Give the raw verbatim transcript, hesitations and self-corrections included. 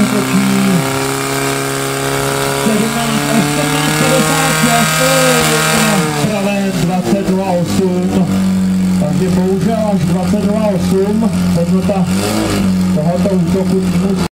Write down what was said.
útočí sedmnáct osmnáct padesát šest, pravém dvacet dva osm, takže bohužel až dvacet dva osm, hodnota tohoto útoku minus